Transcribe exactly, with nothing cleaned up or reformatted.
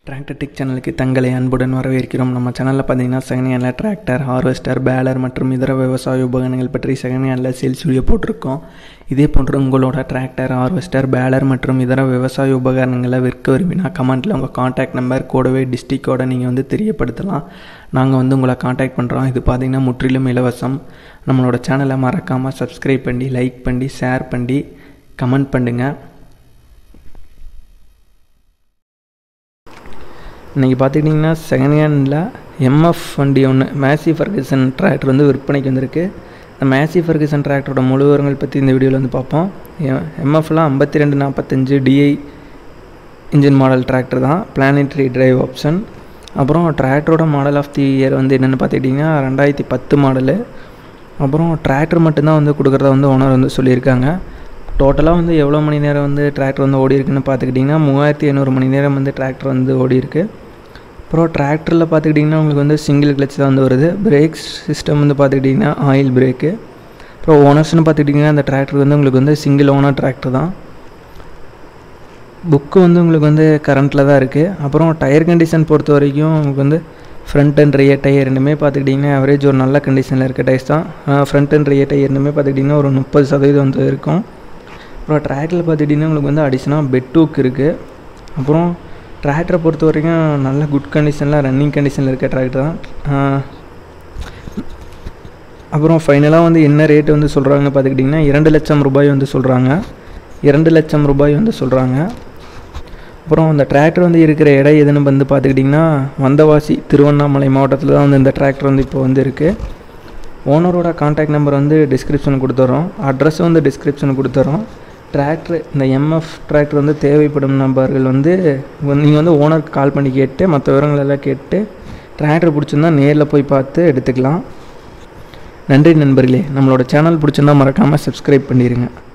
Tractor tech சேனலுக்கு தங்களை அன்புடன் வரவேற்கிறோம். நம்ம சேனலில் பார்த்தீங்கன்னா second hand tractor, harvester, baler மற்றும் இதர விவசாய உபகரணங்கள் பற்றி செகண்ட் ஹேண்டில் சேல்ஸ் வீடியோ போட்டிருக்கோம். இதே போன்று உங்களோட டிராக்டர், ஹார்வெஸ்டர், பேலர் மற்றும் இதர விவசாய உபகரணங்களை விற்க விரும்பினா கமெண்ட்டில் உங்கள் காண்டாக்ட் நம்பர் கூடவே டிஸ்ட்ரிக்டோட நீங்கள் வந்து தெரியப்படுத்தலாம். நாங்கள் வந்து உங்களை காண்டாக்ட் பண்ணுறோம். இது பார்த்திங்கன்னா முற்றிலும் இலவசம். நம்மளோட சேனலை மறக்காமல் சப்ஸ்கிரைப் பண்ணி, லைக் பண்ணி, ஷேர் பண்ணி, கமெண்ட் பண்ணுங்கள். இன்றைக்கி பார்த்துக்கிட்டிங்கன்னா செகண்ட் ஹேண்டில் எம்எஃப் வண்டி ஒன்று மேசி ஃபர்கூசன் டிராக்டர் வந்து விற்பனைக்கு வந்திருக்கு. இந்த மேசி ஃபர்கூசன் டிராக்டரோட முழு விவரங்கள் பற்றி இந்த வீடியோவில் வந்து பார்ப்போம். எம்எஃப்லாம் ஐம்பத்தி ரெண்டு நாற்பத்தஞ்சு டிஐ இன்ஜின் மாடல் டிராக்டர் தான், பிளானட்டரி டிரைவ் ஆப்ஷன். அப்புறம் டிராக்டரோட மாடல் ஆஃப் தி இயர் வந்து என்னென்னு பார்த்துக்கிட்டிங்கன்னா ரெண்டாயிரத்தி பத்து மாடலு. அப்புறம் டிராக்டர் மட்டும்தான் வந்து கொடுக்குறத வந்து ஓனர் வந்து சொல்லியிருக்காங்க. டோட்டலாக வந்து எவ்வளோ மணி நேரம் வந்து டிராக்டர் வந்து ஓடி இருக்குன்னு பார்த்துக்கிட்டிங்கன்னா மூவாயிரத்தி ஐநூறு மணி நேரம் வந்து டிராக்டர் வந்து ஓடி இருக்குது. அப்புறம் டிராக்டரில் பார்த்துக்கிட்டிங்கன்னா உங்களுக்கு வந்து சிங்கிள் கிளச் தான் வந்து வருது. பிரேக்ஸ் சிஸ்டம் வந்து பார்த்துக்கிட்டிங்கன்னா ஆயில் பிரேக்கு. அப்புறம் ஓனர்ஸ்னு பார்த்துக்கிட்டிங்கன்னா அந்த டிராக்டர் வந்து உங்களுக்கு வந்து சிங்கிள் ஓனர் டிராக்டர் தான். புக்கு வந்து உங்களுக்கு வந்து கரண்ட்டில் தான் இருக்குது. அப்புறம் டயர் கண்டிஷன் பொறுத்த வரைக்கும் உங்களுக்கு வந்து ஃப்ரண்ட் அண்ட் ரியர் டயர் ரெண்டுமே பார்த்துக்கிட்டிங்கன்னா ஆவரேஜ் ஒரு நல்ல கண்டிஷனில் இருக்க டயர்ஸ் தான். ஃப்ரண்ட் அண்ட் ரியர் டயர் ரெண்டுமே பார்த்துக்கிட்டிங்கன்னா ஒரு முப்பது சதவீதம் வந்து இருக்கும். அப்புறம் டிராக்டரில் பார்த்துக்கிட்டிங்கன்னா உங்களுக்கு வந்து அடிஷனாக பெட் டூக் இருக்குது. அப்புறம் டிராக்டரை பொறுத்த வரைக்கும் நல்ல குட் கண்டிஷனில் ரன்னிங் கண்டிஷனில் இருக்க டிராக்டர் தான். அப்புறம் ஃபைனலாக வந்து என்ன ரேட்டு வந்து சொல்கிறாங்கன்னு பார்த்துக்கிட்டிங்கன்னா இரண்டு லட்சம் ரூபாய் வந்து சொல்கிறாங்க இரண்டு லட்சம் ரூபாய் வந்து சொல்கிறாங்க. அப்புறம் அந்த டிராக்டர் வந்து இருக்கிற இடம் எதுன்னு வந்து பார்த்துக்கிட்டிங்கன்னா வந்தவாசி, திருவண்ணாமலை மாவட்டத்தில் தான் வந்து இந்த டிராக்டர் வந்து இப்போ வந்து இருக்குது. ஓனரோட கான்டாக்ட் நம்பர் வந்து டிஸ்கிரிப்ஷன் கொடுத்துறோம், அட்ரஸ் வந்து டிஸ்கிரிப்ஷன் கொடுத்துறோம். டிராக்டர் இந்த எம்எஃப் டிராக்டர் வந்து தேவைப்படும் நபர்கள் வந்து நீங்கள் வந்து ஓனருக்கு கால் பண்ணி கேட்டு மற்ற விவரங்கள் எல்லாம் கேட்டு டிராக்டர் பிடிச்சிருந்தா நேரில் போய் பார்த்து எடுத்துக்கலாம். நன்றி நண்பர்களே. நம்மளோட சேனல் பிடிச்சிருந்தா மறக்காமல் சப்ஸ்கிரைப் பண்ணிடுங்க.